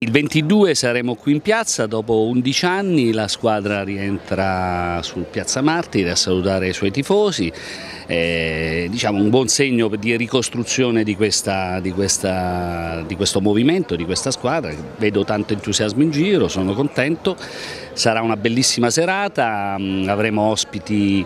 Il 22 saremo qui in piazza, dopo 11 anni la squadra rientra sul Piazza Martiri a salutare i suoi tifosi, diciamo un buon segno di ricostruzione di questo movimento, di questa squadra. Vedo tanto entusiasmo in giro, sono contento, sarà una bellissima serata, avremo ospiti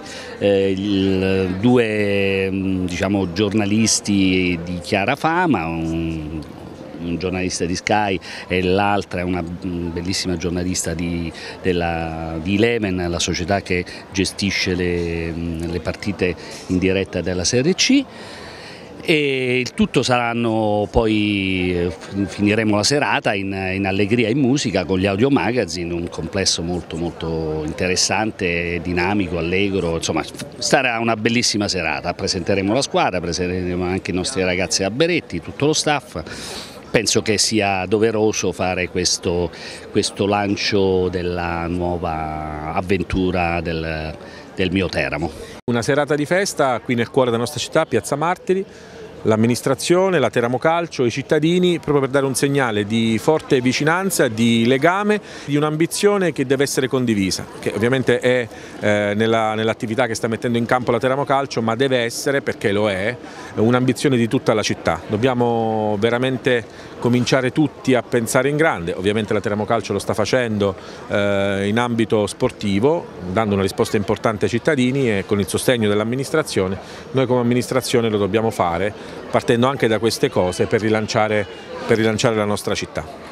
due giornalisti di chiara fama, un giornalista di Sky e l'altra è una bellissima giornalista di Eleven, la società che gestisce le partite in diretta della Serie C. E il tutto saranno poi, finiremo la serata in allegria e in musica con gli Audio Magazine, un complesso molto interessante, dinamico, allegro, insomma sarà una bellissima serata. Presenteremo la squadra, presenteremo anche i nostri ragazzi a Beretti, tutto lo staff. Penso che sia doveroso fare questo lancio della nuova avventura del mio Teramo. Una serata di festa qui nel cuore della nostra città, Piazza Martiri, l'amministrazione, la Teramo Calcio, i cittadini, proprio per dare un segnale di forte vicinanza, di legame, di un'ambizione che deve essere condivisa, che ovviamente è nell'attività che sta mettendo in campo la Teramo Calcio, ma deve essere, perché lo è, un'ambizione di tutta la città. Dobbiamo veramente cominciare tutti a pensare in grande, ovviamente la Teramo Calcio lo sta facendo in ambito sportivo, dando una risposta importante ai cittadini e con il sostegno dell'amministrazione. Noi come amministrazione lo dobbiamo fare, partendo anche da queste cose per rilanciare la nostra città.